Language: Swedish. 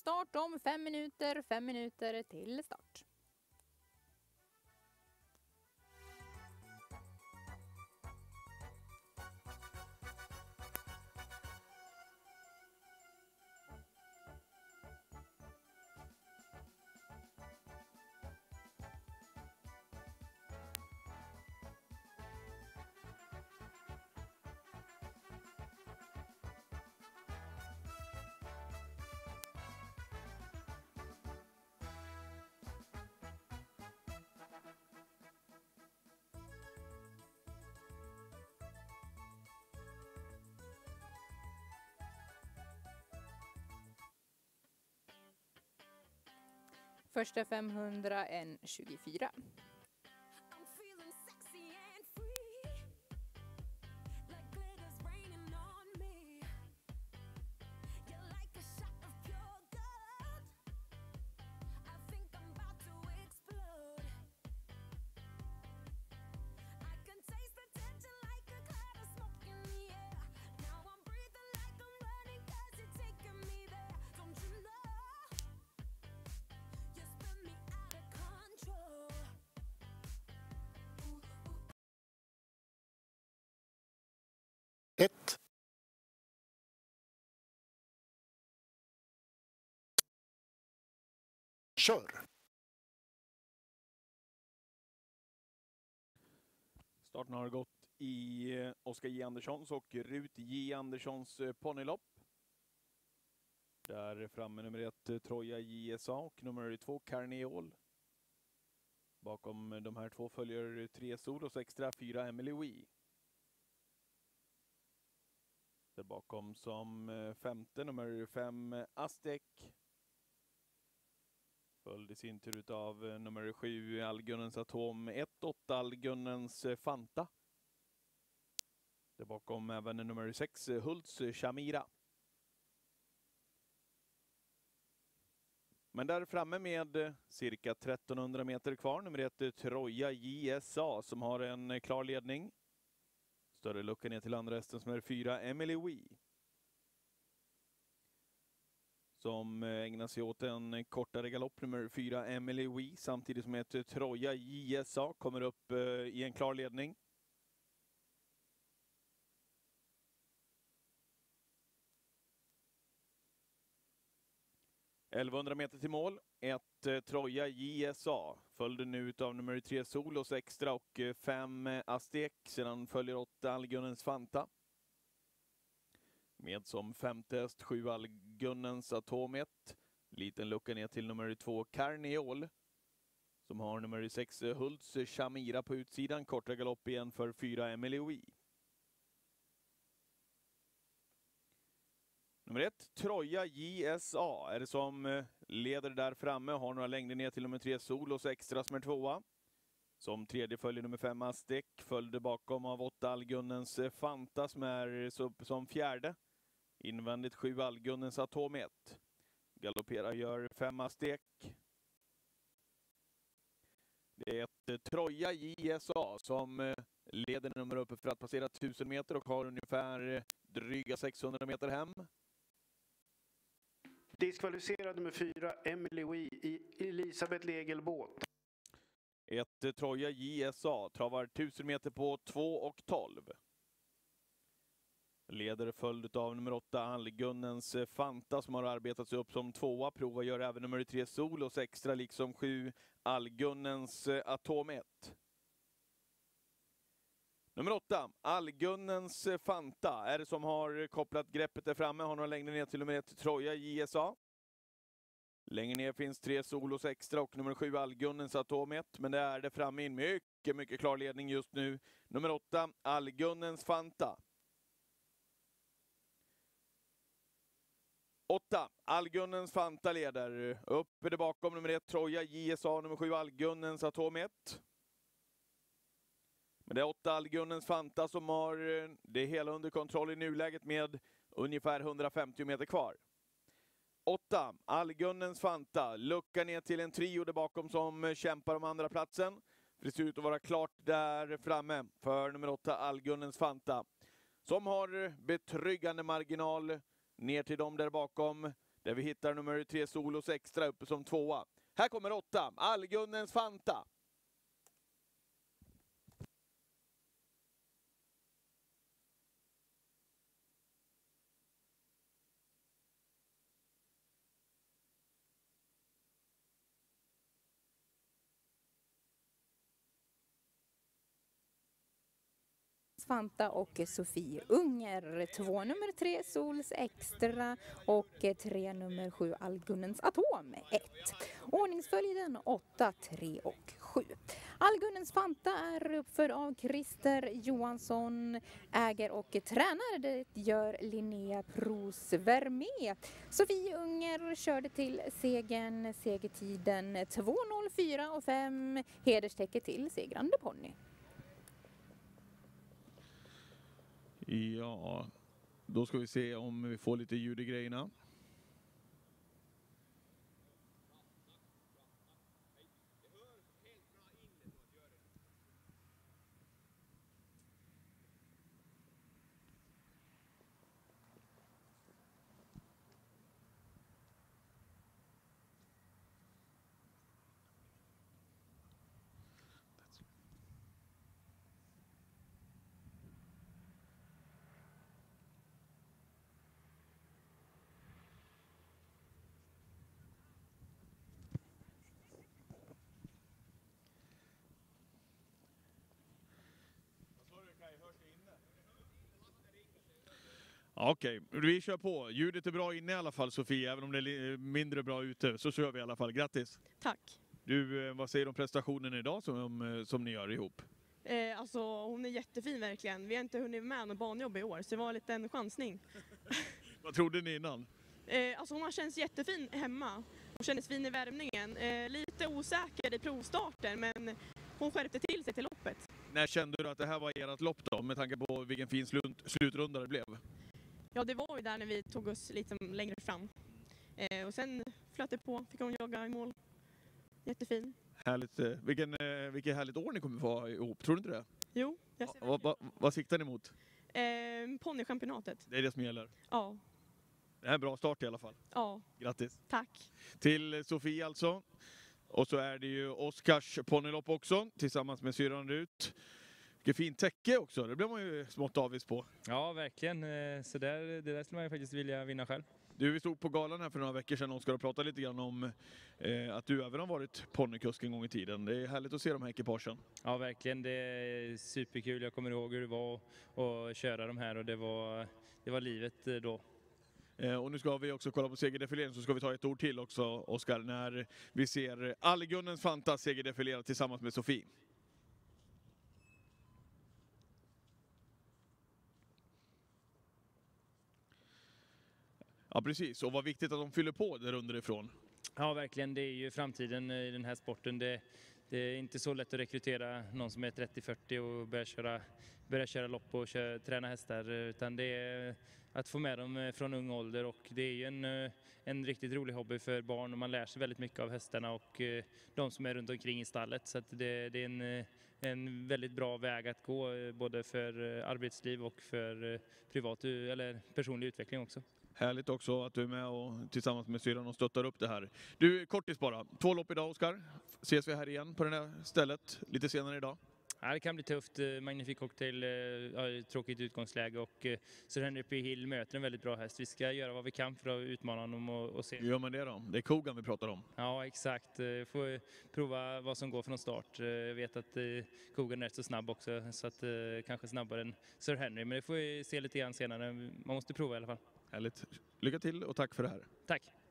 start om 5 minuter. 5 minuter till start. Första 500 en 24. Ett. Kör. Starten har gått i Oskar J. Anderssons och Rut J. Anderssons ponnylopp. Där framme nummer 1 Troja JSA och nummer 2 Carneol. Bakom de här två följer 3 Solos extra, 4 Emily Wee. Där bakom som femte nummer 5 Aztec. Följd i sin tur av nummer 7 Allgunnens Atom 1-8 Allgunnens Fanta. Där bakom även nummer 6 Hults Shamira. Men där framme med cirka 1300 meter kvar nummer 1 Troja JSA som har en klar ledning. Större lucka ner till andra hästen som är 4 Emily Wee. Som ägnar sig åt en kortare galopp nummer 4 Emily Wee. Samtidigt som ett Troja JSA kommer upp i en klar ledning. –1100 meter till mål. Ett Troja JSA. Följde nu av nummer 3 Solos extra och 5 Aztec. Sedan följer 8 Allgunnens Fanta. Med som femte häst 7 Allgunnens Atom 1. Liten lucka ner till nummer 2 Carneol. Som har nummer 6 Hults Shamira på utsidan. Korta galopp igen för 4 Emily Wee. Nummer 1 Troja JSA är det som leder där framme. Har några längder ner till nummer 3 Solos extra som är 2. Som tredje följer nummer 5 Aztec. Följde bakom av 8 Allgunnens Fanta som är som fjärde. Invändigt 7 Allgunnens Atom 1. Galopperar gör 5 Aztec. Det är ett Troja JSA som leder nummer uppe för att passera 1000 meter och har ungefär dryga 600 meter hem. Diskvalificerad nummer 4 Emily Wee i Elisabeth Legelbåt. Ett Troja JSA travar 1000 meter på 2:12. Leder följd av nummer 8 Allgunnens Fanta som har arbetat sig upp som 2. Prova gör även nummer 3 Solos extra liksom 7 Allgunnens Atom 1. Nummer 8 Allgunnens Fanta är det som har kopplat greppet där framme. Har några längre ner till nummer 1 Troja JSA. Längre ner finns 3 Solos extra och nummer 7 Allgunnens Atom 1. Men det är det framme i en mycket klar ledning just nu. Nummer 8 Allgunnens Fanta. 8 Allgunnens Fanta leder. Upp är det bakom nummer 1 Troja JSA, nummer 7 Allgunnens Atom 1. Men det är 8 Allgunnens Fanta som har det hela under kontroll i nuläget med ungefär 150 meter kvar. 8 Allgunnens Fanta. Lucka ner till en trio där bakom som kämpar om andra platsen. Det ser ut att vara klart där framme för nummer 8 Allgunnens Fanta. Som har betryggande marginal ner till dem där bakom. Där vi hittar nummer 3 Solos Extra uppe som 2. Här kommer 8, Allgunnens Fanta. Fanta och Sofie Unger. 2 nummer 3 Sols Extra och 3 nummer 7 Allgunnens Atom 1. Ordningsföljden 8, 3 och 7. Allgunnens Fanta är uppförd av Christer Johansson, äger och tränar. Det gör Linnea Pros Vermé. Sofie Unger körde till segern, segertiden 2:04,5. Hederstäcke till segrande ponny. Ja, då ska vi se om vi får lite ljud i grejerna. Okej, vi kör på. Ljudet är bra inne i alla fall, Sofie, även om det är mindre bra ute. Så kör vi i alla fall. Grattis! Tack! Du, vad säger du om prestationen idag som ni gör ihop? Alltså hon är jättefin verkligen. Vi har inte hunnit med någon banjobb i år så det var lite en chansning. Vad trodde ni innan? Alltså hon har känts jättefin hemma. Hon kändes fin i värmningen. Lite osäker i provstarten men hon skärpte till sig till loppet. När kände du att det här var ert lopp då, med tanke på vilken fin slutrunda det blev? Ja, det var ju där när vi tog oss lite längre fram. Och sen flöt det på, fick hon jaga i mål. Jättefin. Härligt. Vilket härligt år ni kommer få ha ihop, tror du inte det? Jo, jag ser vad siktar ni mot? Ponnychampionatet. Det är det som gäller. Ja. Det här är en bra start i alla fall. Ja. Grattis. Tack. Till Sofie alltså. Och så är det ju Oskars ponnylopp också, tillsammans med syrran Rut. Vilket fint täcke också, det blir man ju smått avis på. Ja, verkligen. Så det där skulle man ju faktiskt vilja vinna själv. Du, vi stod på galan här för några veckor sedan och ska prata lite grann om att du även har varit ponnykusk en gång i tiden. Det är härligt att se de här ekipagen. Ja, verkligen. Det är superkul. Jag kommer ihåg hur det var att köra de här och det var livet då. Och nu ska vi också kolla på segerdefileringen, så ska vi ta ett ord till också, Oskar, när vi ser Allgunnens Fanta segerdefilera tillsammans med Sofie. Ja, precis. Och vad viktigt att de fyller på där underifrån. Ja, verkligen. Det är ju framtiden i den här sporten. Det är inte så lätt att rekrytera någon som är 30-40 och börja köra lopp och träna hästar, utan det är att få med dem från ung ålder, och det är ju en riktigt rolig hobby för barn och man lär sig väldigt mycket av hästarna och de som är runt omkring i stallet, så att det är en väldigt bra väg att gå både för arbetsliv och för privat eller personlig utveckling också. Härligt också att du är med och tillsammans med syrran och stöttar upp det här. Du, kortis bara. 2 lopp idag, Oskar. Ses vi här igen på det här stället lite senare idag? Ja, det kan bli tufft. Magnifik Cocktail, tråkigt utgångsläge, och Serenity Hill möter en väldigt bra häst. Vi ska göra vad vi kan för att utmana honom och se. Gör man det då? Det är Kogan vi pratar om. Ja, exakt. Får prova vad som går från start. Jag vet att Kogan är rätt så snabb också, så att kanske snabbare än Sir Henry. Men det får vi se lite grann senare. Man måste prova i alla fall. Härligt. Lycka till och tack för det här. Tack.